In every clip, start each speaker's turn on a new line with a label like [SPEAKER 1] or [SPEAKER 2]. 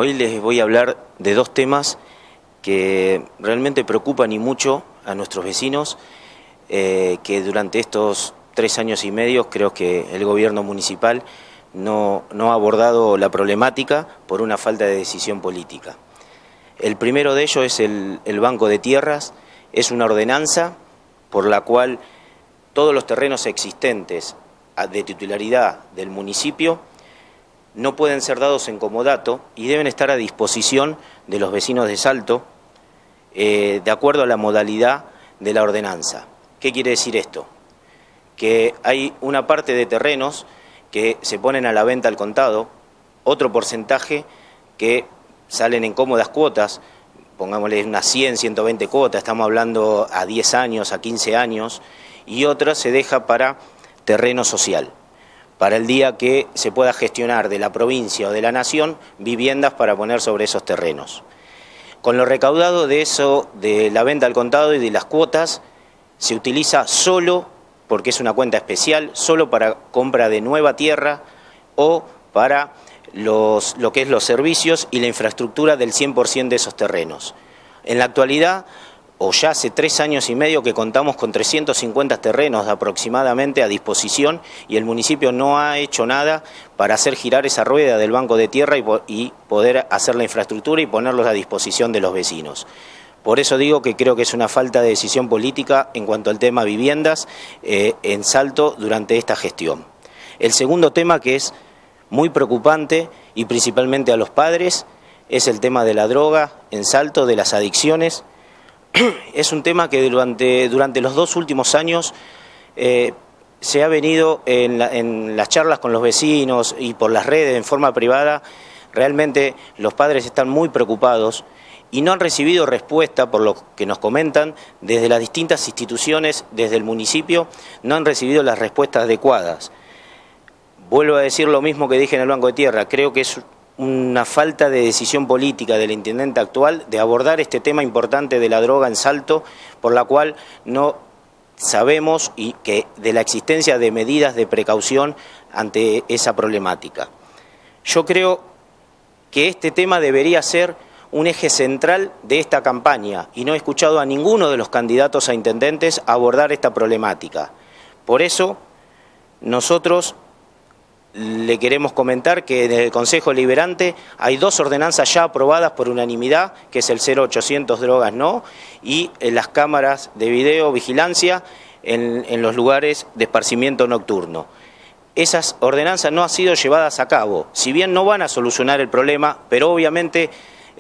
[SPEAKER 1] Hoy les voy a hablar de dos temas que realmente preocupan y mucho a nuestros vecinos, que durante estos 3 años y medio creo que el gobierno municipal no ha abordado la problemática por una falta de decisión política. El primero de ellos es el Banco de Tierras. Es una ordenanza por la cual todos los terrenos existentes de titularidad del municipio no pueden ser dados en comodato y deben estar a disposición de los vecinos de Salto de acuerdo a la modalidad de la ordenanza. ¿Qué quiere decir esto? Que hay una parte de terrenos que se ponen a la venta al contado, otro porcentaje que salen en cómodas cuotas, pongámosle unas 100, 120 cuotas, estamos hablando a 10 años, a 15 años, y otra se deja para terreno social, para el día que se pueda gestionar de la provincia o de la nación viviendas para poner sobre esos terrenos. Con lo recaudado de eso, de la venta al contado y de las cuotas, se utiliza solo, porque es una cuenta especial, solo para compra de nueva tierra o para lo que es los servicios y la infraestructura del 100% de esos terrenos. En la actualidad, o ya hace 3 años y medio que contamos con 350 terrenos aproximadamente a disposición y el municipio no ha hecho nada para hacer girar esa rueda del Banco de Tierra y poder hacer la infraestructura y ponerlos a disposición de los vecinos. Por eso digo que creo que es una falta de decisión política en cuanto al tema viviendas en Salto durante esta gestión. El segundo tema, que es muy preocupante y principalmente a los padres, es el tema de la droga en Salto, de las adicciones. Es un tema que durante los 2 últimos años se ha venido en las charlas con los vecinos y por las redes en forma privada. Realmente los padres están muy preocupados y no han recibido respuesta, por lo que nos comentan, desde las distintas instituciones, desde el municipio, no han recibido las respuestas adecuadas. Vuelvo a decir lo mismo que dije en el Banco de Tierra, creo que es una falta de decisión política del intendente actual de abordar este tema importante de la droga en Salto, por la cual no sabemos y que de la existencia de medidas de precaución ante esa problemática. Yo creo que este tema debería ser un eje central de esta campaña y no he escuchado a ninguno de los candidatos a intendentes abordar esta problemática. Por eso nosotros le queremos comentar que en el Consejo Deliberante hay 2 ordenanzas ya aprobadas por unanimidad, que es el 0800 drogas no, y las cámaras de videovigilancia en los lugares de esparcimiento nocturno. Esas ordenanzas no han sido llevadas a cabo, si bien no van a solucionar el problema, pero obviamente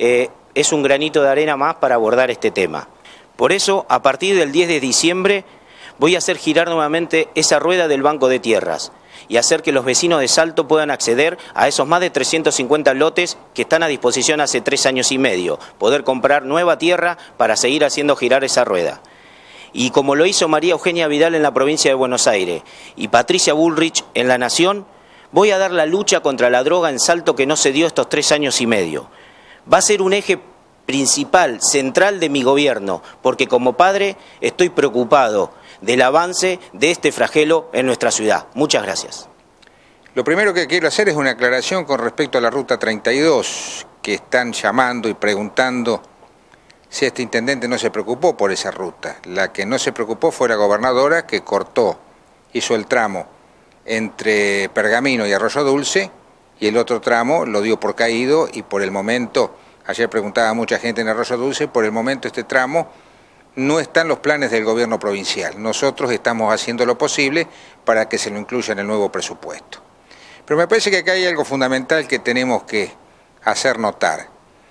[SPEAKER 1] es un granito de arena más para abordar este tema. Por eso, a partir del 10 de diciembre, voy a hacer girar nuevamente esa rueda del Banco de Tierras y hacer que los vecinos de Salto puedan acceder a esos más de 350 lotes que están a disposición hace 3 años y medio, poder comprar nueva tierra para seguir haciendo girar esa rueda. Y como lo hizo María Eugenia Vidal en la provincia de Buenos Aires y Patricia Bullrich en La Nación, voy a dar la lucha contra la droga en Salto que no se dio estos 3 años y medio. Va a ser un eje principal, central de mi gobierno, porque como padre estoy preocupado del avance de este flagelo en nuestra ciudad. Muchas gracias.
[SPEAKER 2] Lo primero que quiero hacer es una aclaración con respecto a la Ruta 32, que están llamando y preguntando si este intendente no se preocupó por esa ruta. La que no se preocupó fue la gobernadora, que hizo el tramo entre Pergamino y Arroyo Dulce, y el otro tramo lo dio por caído y por el momento, ayer preguntaba mucha gente en Arroyo Dulce, por el momento este tramo no está en los planes del gobierno provincial. Nosotros estamos haciendo lo posible para que se lo incluya en el nuevo presupuesto. Pero me parece que acá hay algo fundamental que tenemos que hacer notar.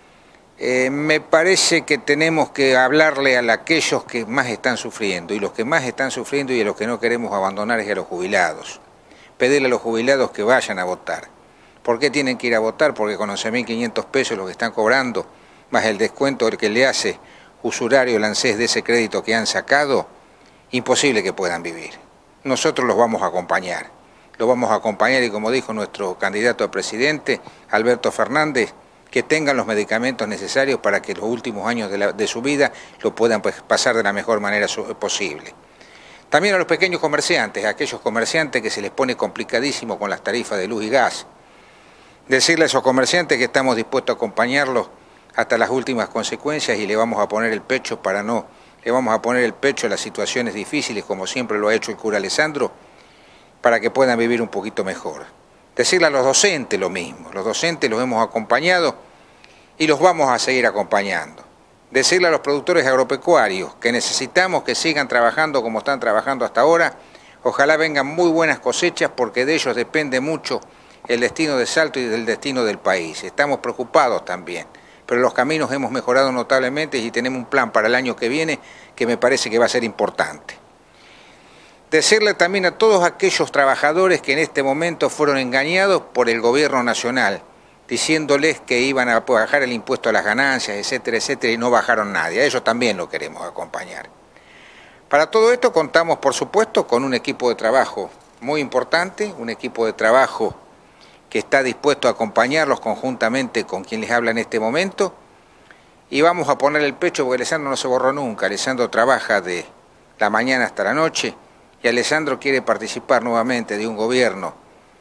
[SPEAKER 2] Me parece que tenemos que hablarle a aquellos que más están sufriendo, y los que más están sufriendo y a los que no queremos abandonar es a los jubilados. Pedirle a los jubilados que vayan a votar. ¿Por qué tienen que ir a votar? Porque con 11.500 pesos lo que están cobrando, más el descuento que le hace usurario el ANSES de ese crédito que han sacado, imposible que puedan vivir. Nosotros los vamos a acompañar. Los vamos a acompañar y, como dijo nuestro candidato a presidente, Alberto Fernández, que tengan los medicamentos necesarios para que los últimos años de su vida lo puedan pasar de la mejor manera posible. También a los pequeños comerciantes, a aquellos comerciantes que se les pone complicadísimo con las tarifas de luz y gas. Decirle a esos comerciantes que estamos dispuestos a acompañarlos hasta las últimas consecuencias y le vamos a poner el pecho le vamos a poner el pecho a las situaciones difíciles, como siempre lo ha hecho el cura Alessandro, para que puedan vivir un poquito mejor. Decirle a los docentes lo mismo, los docentes los hemos acompañado y los vamos a seguir acompañando. Decirle a los productores agropecuarios que necesitamos que sigan trabajando como están trabajando hasta ahora, ojalá vengan muy buenas cosechas porque de ellos depende mucho el destino de Salto y del destino del país. Estamos preocupados también, pero los caminos hemos mejorado notablemente y tenemos un plan para el año que viene que me parece que va a ser importante. Decirle también a todos aquellos trabajadores que en este momento fueron engañados por el gobierno nacional, diciéndoles que iban a bajar el impuesto a las ganancias, etcétera, etcétera, y no bajaron nadie. A ellos también lo queremos acompañar. Para todo esto contamos, por supuesto, con un equipo de trabajo muy importante, un equipo de trabajo que está dispuesto a acompañarlos conjuntamente con quien les habla en este momento, y vamos a poner el pecho porque Alessandro no se borró nunca. Alessandro trabaja de la mañana hasta la noche, y Alessandro quiere participar nuevamente de un gobierno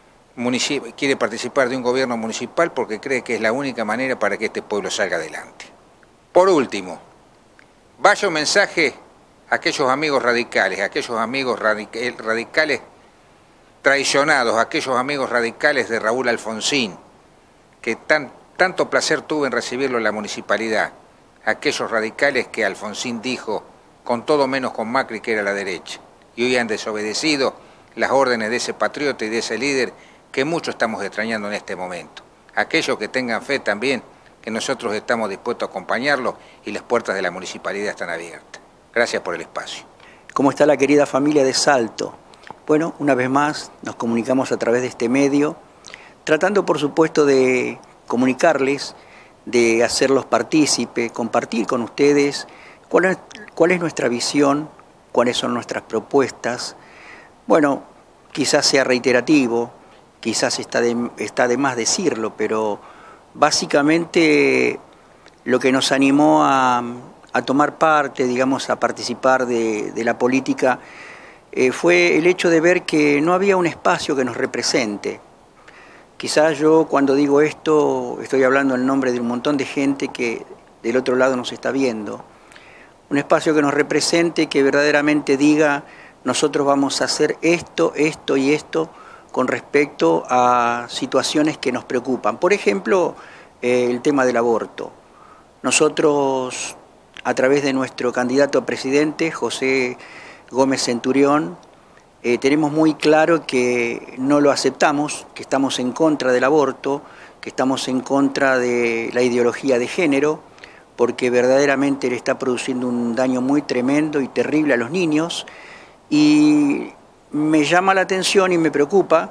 [SPEAKER 2] municipal porque cree que es la única manera para que este pueblo salga adelante. Por último, vaya un mensaje a aquellos amigos radicales, a aquellos amigos radicales traicionados, a aquellos amigos radicales de Raúl Alfonsín, que tanto placer tuve en recibirlo en la municipalidad, aquellos radicales que Alfonsín dijo, con todo menos con Macri, que era la derecha, y hoy han desobedecido las órdenes de ese patriota y de ese líder que mucho estamos extrañando en este momento. Aquellos que tengan fe también, que nosotros estamos dispuestos a acompañarlos y las puertas de la municipalidad están abiertas. Gracias por el espacio.
[SPEAKER 3] ¿Cómo está la querida familia de Salto? Bueno, una vez más nos comunicamos a través de este medio, tratando por supuesto de comunicarles, de hacerlos partícipe, compartir con ustedes cuál es nuestra visión, cuáles son nuestras propuestas. Bueno, quizás sea reiterativo, quizás está de más decirlo, pero básicamente lo que nos animó a tomar parte, digamos, a participar de la política, fue el hecho de ver que no había un espacio que nos represente. Quizás yo cuando digo esto estoy hablando en nombre de un montón de gente que del otro lado nos está viendo. Un espacio que nos represente, que verdaderamente diga: nosotros vamos a hacer esto, esto y esto con respecto a situaciones que nos preocupan. Por ejemplo, el tema del aborto. Nosotros, a través de nuestro candidato a presidente, José Gómez Centurión, tenemos muy claro que no lo aceptamos, que estamos en contra del aborto, que estamos en contra de la ideología de género, porque verdaderamente le está produciendo un daño muy tremendo y terrible a los niños. Y me llama la atención y me preocupa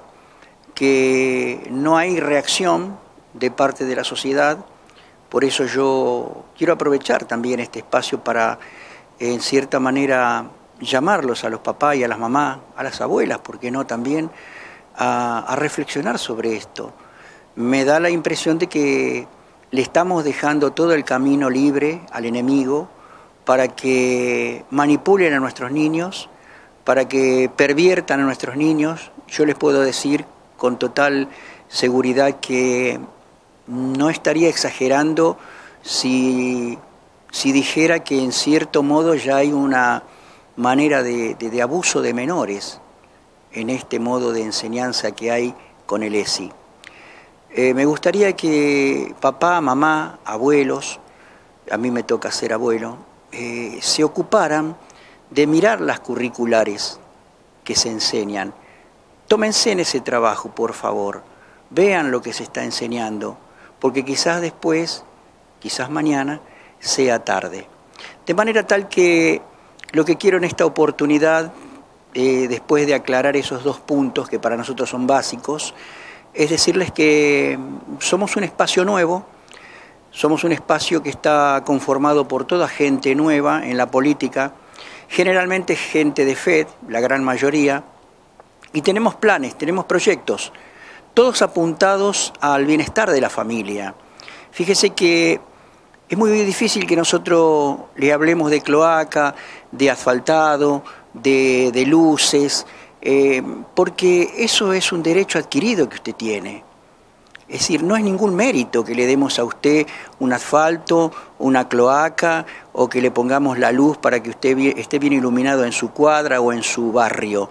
[SPEAKER 3] que no hay reacción de parte de la sociedad. Por eso yo quiero aprovechar también este espacio para, en cierta manera, llamarlos a los papás y a las mamás, a las abuelas, ¿por qué no también?, a reflexionar sobre esto. Me da la impresión de que le estamos dejando todo el camino libre al enemigo para que manipulen a nuestros niños, para que perviertan a nuestros niños. Yo les puedo decir con total seguridad que no estaría exagerando si dijera que en cierto modo ya hay una manera de abuso de menores en este modo de enseñanza que hay con el ESI. Me gustaría que papá, mamá, abuelos, a mí me toca ser abuelo, se ocuparan de mirar las curriculares que se enseñan. Tómense en ese trabajo, por favor. Vean lo que se está enseñando, porque quizás después, quizás mañana, sea tarde. De manera tal que lo que quiero en esta oportunidad, después de aclarar esos dos puntos que para nosotros son básicos, es decirles que somos un espacio nuevo, somos un espacio que está conformado por toda gente nueva en la política, generalmente gente de fe, la gran mayoría, y tenemos planes, tenemos proyectos, todos apuntados al bienestar de la familia. Fíjese que es muy difícil que nosotros le hablemos de cloaca, de asfaltado, de luces, porque eso es un derecho adquirido que usted tiene. Es decir, no es ningún mérito que le demos a usted un asfalto, una cloaca o que le pongamos la luz para que usted esté bien iluminado en su cuadra o en su barrio.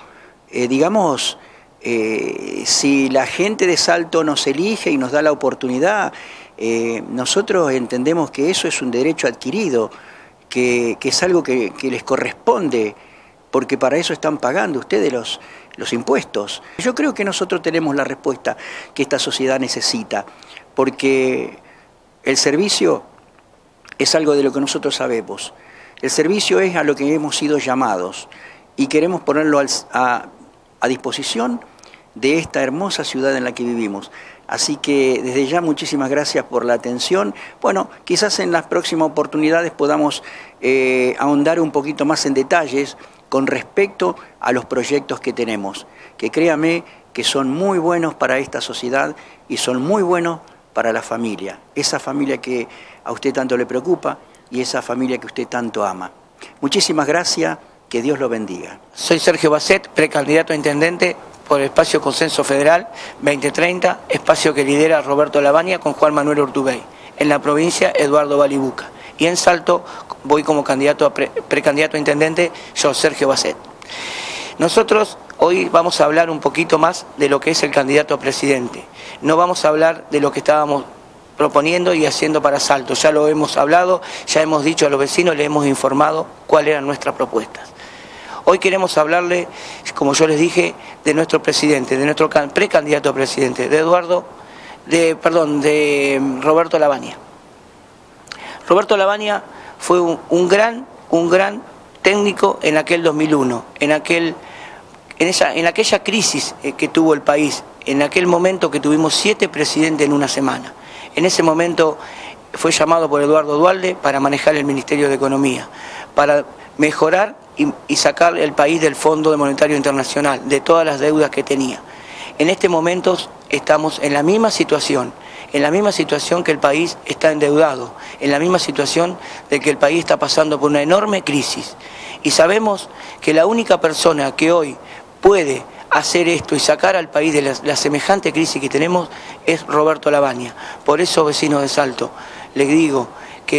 [SPEAKER 3] Si la gente de Salto nos elige y nos da la oportunidad, nosotros entendemos que eso es un derecho adquirido, que es algo que les corresponde, porque para eso están pagando ustedes los impuestos. Yo creo que nosotros tenemos la respuesta que esta sociedad necesita, porque el servicio es algo de lo que nosotros sabemos. El servicio es a lo que hemos sido llamados y queremos ponerlo a disposición de esta hermosa ciudad en la que vivimos. Así que desde ya muchísimas gracias por la atención. Bueno, quizás en las próximas oportunidades podamos ahondar un poquito más en detalles con respecto a los proyectos que tenemos, que créame que son muy buenos para esta sociedad y son muy buenos para la familia, esa familia que a usted tanto le preocupa y esa familia que usted tanto ama. Muchísimas gracias, que Dios lo bendiga.
[SPEAKER 4] Soy Sergio Basset, precandidato a intendente por el espacio Consenso Federal 2030, espacio que lidera Roberto Lavagna con Juan Manuel Urtubey, en la provincia Eduardo Balibuca. Y en Salto voy como precandidato a intendente, yo, Sergio Basset. Nosotros hoy vamos a hablar un poquito más de lo que es el candidato a presidente. No vamos a hablar de lo que estábamos proponiendo y haciendo para Salto. Ya lo hemos hablado, ya hemos dicho a los vecinos, les hemos informado cuáles eran nuestras propuestas. Hoy queremos hablarle, como yo les dije, de nuestro presidente, de nuestro precandidato a presidente, de Roberto Lavagna. Roberto Lavagna fue un gran técnico en aquel 2001, en aquella crisis que tuvo el país, en aquel momento que tuvimos 7 presidentes en una semana. En ese momento fue llamado por Eduardo Duhalde para manejar el Ministerio de Economía, para mejorar y sacar el país del Fondo Monetario Internacional, de todas las deudas que tenía. En este momento estamos en la misma situación que el país está endeudado, en la misma situación de que el país está pasando por una enorme crisis. Y sabemos que la única persona que hoy puede hacer esto y sacar al país de la semejante crisis que tenemos es Roberto Lavagna. Por eso, vecinos de Salto, les digo que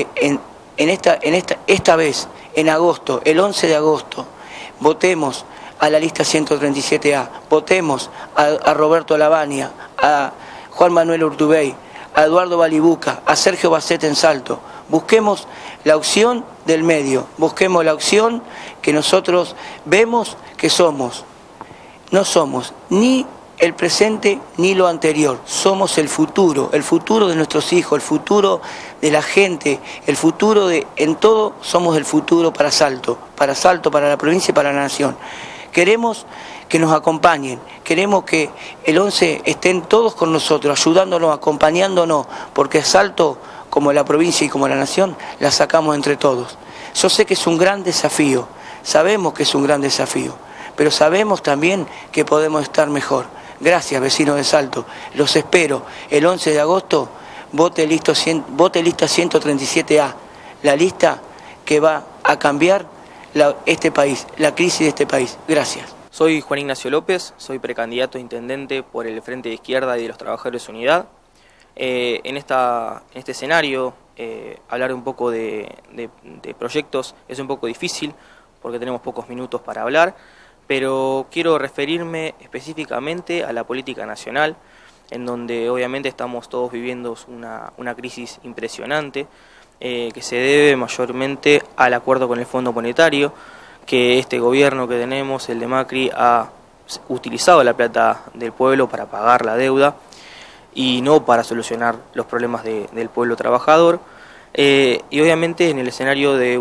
[SPEAKER 4] esta vez, en agosto, el 11 de agosto, votemos a la lista 137A, votemos a Roberto Lavagna, a Juan Manuel Urtubey, a Eduardo Balibuca, a Sergio Basset en Salto. Busquemos la opción del medio, busquemos la opción que nosotros vemos que somos. No somos ni el presente ni lo anterior, somos el futuro de nuestros hijos, el futuro de la gente, el futuro en todo somos el futuro para Salto, para la provincia y para la nación. Queremos que nos acompañen, queremos que el 11 estén todos con nosotros, ayudándonos, acompañándonos, porque Salto, como la provincia y como la nación, la sacamos entre todos. Yo sé que es un gran desafío, sabemos que es un gran desafío, pero sabemos también que podemos estar mejor. Gracias, vecinos de Salto. Los espero el 11 de agosto, vote lista 137A, la lista que va a cambiar este país, la crisis de este país. Gracias.
[SPEAKER 5] Soy Juan Ignacio López, soy precandidato a intendente por el Frente de Izquierda y de los Trabajadores Unidad. En este escenario, hablar un poco de proyectos es un poco difícil porque tenemos pocos minutos para hablar, pero quiero referirme específicamente a la política nacional, en donde obviamente estamos todos viviendo una crisis impresionante, que se debe mayormente al acuerdo con el Fondo Monetario, que este gobierno que tenemos, el de Macri, ha utilizado la plata del pueblo para pagar la deuda y no para solucionar los problemas del pueblo trabajador, y obviamente en el escenario de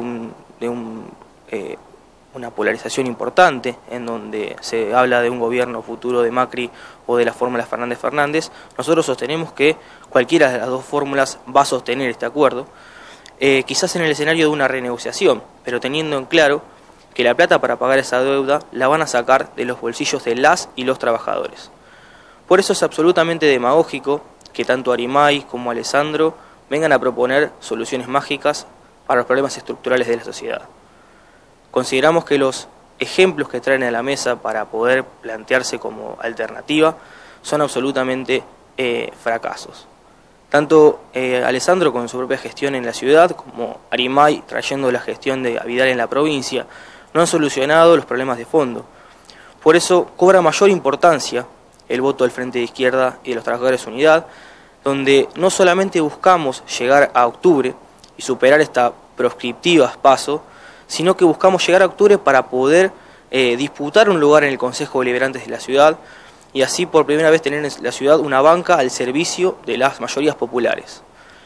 [SPEAKER 5] una polarización importante, en donde se habla de un gobierno futuro de Macri o de la fórmula Fernández-Fernández, nosotros sostenemos que cualquiera de las dos fórmulas va a sostener este acuerdo, quizás en el escenario de una renegociación, pero teniendo en claro que la plata para pagar esa deuda la van a sacar de los bolsillos de las y los trabajadores. Por eso es absolutamente demagógico que tanto Arimay como Alessandro vengan a proponer soluciones mágicas para los problemas estructurales de la sociedad. Consideramos que los ejemplos que traen a la mesa para poder plantearse como alternativa son absolutamente fracasos. Tanto Alessandro con su propia gestión en la ciudad, como Arimay trayendo la gestión de Vidal en la provincia, no han solucionado los problemas de fondo. Por eso cobra mayor importancia el voto del Frente de Izquierda y de los Trabajadores de Unidad, donde no solamente buscamos llegar a octubre y superar esta proscriptiva paso, sino que buscamos llegar a octubre para poder disputar un lugar en el Consejo de Deliberantes de la ciudad y así por primera vez tener en la ciudad una banca al servicio de las mayorías populares.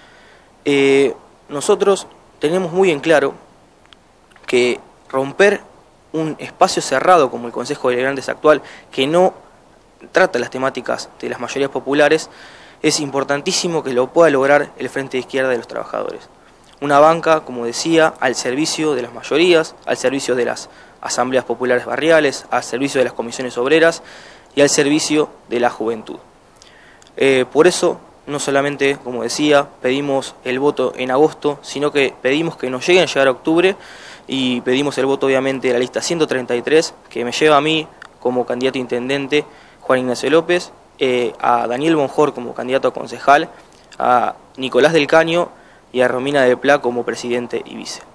[SPEAKER 5] Nosotros tenemos muy en claro que romper un espacio cerrado como el Consejo de Deliberantes actual, que no trata las temáticas de las mayorías populares, es importantísimo que lo pueda lograr el Frente de Izquierda de los Trabajadores. Una banca, como decía, al servicio de las mayorías, al servicio de las asambleas populares barriales, al servicio de las comisiones obreras y al servicio de la juventud. Por eso, no solamente, como decía, pedimos el voto en agosto, sino que pedimos que nos lleguen a llegar a octubre y pedimos el voto, obviamente, de la lista 133, que me lleva a mí como candidato a intendente, Juan Ignacio López, a Daniel Bonjor como candidato a concejal, a Nicolás del Caño y a Romina de Pla como presidente y vice.